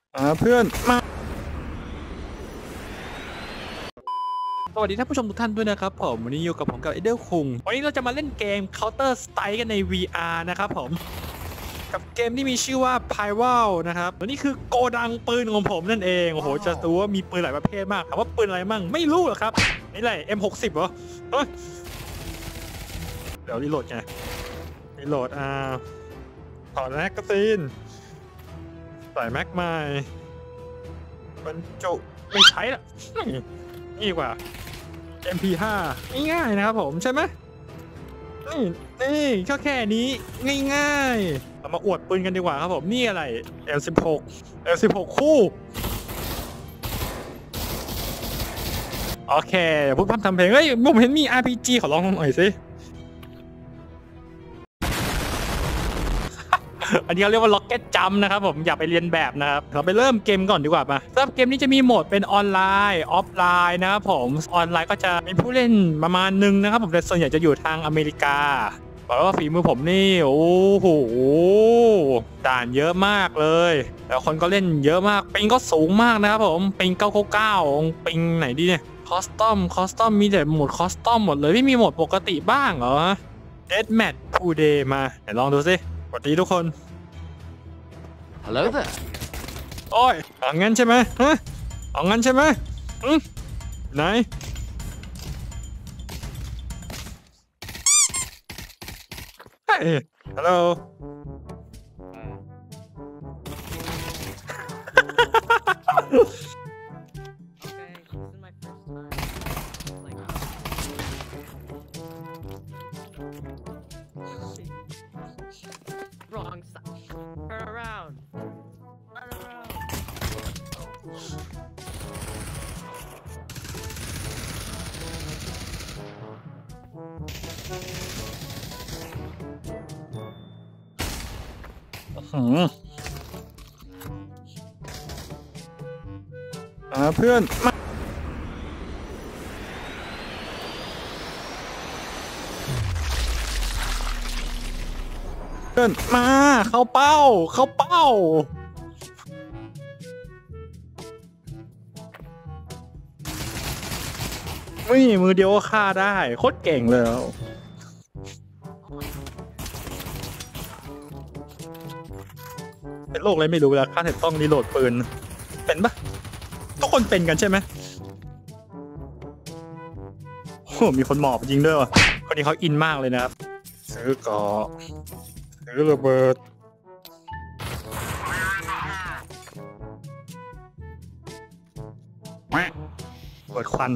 เพื่อนมาสวัสดีท่านผู้ชมทุกท่านด้วยนะครับผมวันนี้อยู่กับผมกับเอเดลคุงวันนี้เราจะมาเล่นเกม Counter Strike กันใน VR นะครับผมกับเกมที่มีชื่อว่า Primal นะครับตัวนี้คือโกดังปืนของผมนั่นเองโอ้โหจะรู้ว่ามีปืนหลายประเภทมากถามว่าปืนอะไรมั่งไม่รู้หรอกครับนี่แหละ M60 เหรอเดี๋ยวรีโหลดไงรีโหลดถอดแมกกาซีนใส่แม็กใหม่บรรจุไม่ใช้ละนี่กว่า MP5 ง่ายๆนะครับผมใช่ไหมนี่แค่นี้ง่ายๆเรามาอวดปืนกันดีกว่าครับผมนี่อะไร L16 คู่โอเคพูดพร่ำทำเพลงเฮ้ยผมเห็นมี RPG ขอลองหน่อยสิอันนี้เขาเรียกว่า Rocket Jump นะครับผมอย่าไปเรียนแบบนะครับเราไปเริ่มเกมก่อนดีกว่ามาสำหรับเกมนี้จะมีโหมดเป็นออนไลน์ออฟไลน์นะครับผมออนไลน์ก็จะมีผู้เล่นประมาณนึงนะครับผมแต่ส่วนใหญ่จะอยู่ทางอเมริกาบอกว่าฝีมือผมนี่โอ้โหด่านเยอะมากเลยแล้วคนก็เล่นเยอะมากปิงก็สูงมากนะครับผมปิง999ปิงไหนดีเนี่ยคอสตอมมีแต่โหมดคอสตอมหมดเลยไม่มีโหมดปกติบ้างเหรอ Deathmatch 2 Day มาเดี๋ยวลองดูสิสวัสดีทุกคน Hello there โอ้ยเอางั้นใช่ไหมฮะเอางั้นใช่ไหมไหนเฮ้ยฮัลโหล Wrong side. Turn around. Turn around. เพื่อนมาเพื่อนมาเข้าเป้าไม่มือเดียวก็ฆ่าได้โคตรเก่งเลยเป็นโรคอะไรไม่รู้แล้วฆ่าเสร็จต้องรีโหลดปืนเป็นปะทุกคนเป็นกันใช่ไหมโอ้มีคนหมอบยิงด้วยวะคนนี้เขาอินมากเลยนะครับซื้อเกาะซื้อระเบิดเปิดควัน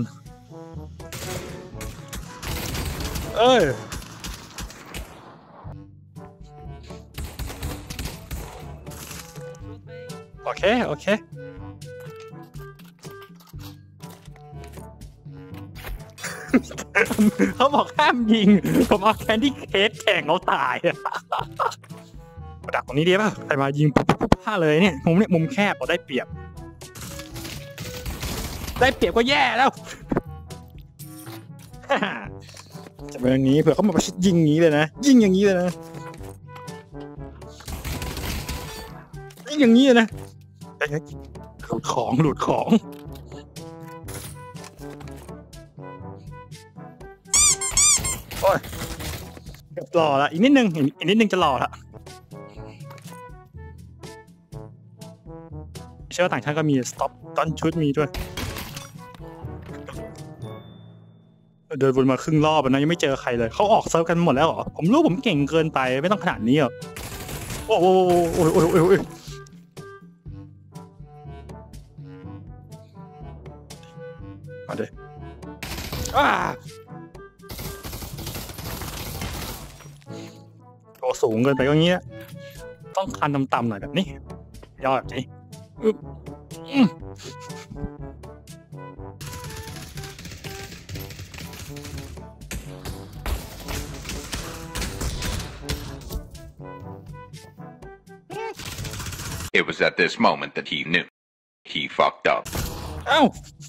โอเคเขาบอกห้ามยิงผมเอาแคนดี้เคสแข่งเขาตายดักตรงนี้ดีป่ะใครมายิงปุ๊บผ้าเลยเนี่ยมุมแคบเราได้เปรียบก็แย่แล้วจะเป็นอย่างนี้เผื่อเขามาประชิดยิงอย่างนี้เลยนะยิงอย่างนี้เลยนะหลุดของโอ้ยหล่อละอีกนิดนึงจะหล่อละเชื่อว่าต่างชาติก็มี stop ตอนชุดมีด้วยเดินวนมาครึ่งรอบนะยังไม่เจอใครเลยเขาออกเซิร์ฟกันหมดแล้วเหรอผมรู้ผมเก่งเกินไปไม่ต้องขนาดนี้หรอโอ้มาดิตัวสูงเกินไปก็เงี้ยต้องคันต่ำๆหน่อยแบบนี้ยอดจริง It was at this moment that he knew. He fucked up. เอ้า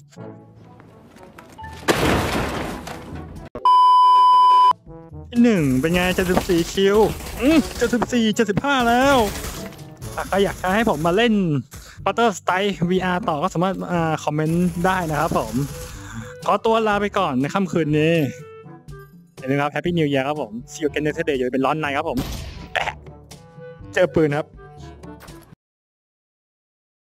ที่หนึ่งเป็นไง74คิว74 75แล้วใครอยากให้ผมมาเล่น Counter Strike VR ต่อก็สามารถคอมเมนต์ได้นะครับผมขอตัวลาไปก่อนในค่ำคืนนี้อย่าลืมครับ Happy New Year ครับผม See you again next day อยู่เป็นร้อนในครับผมเจอปืนครับ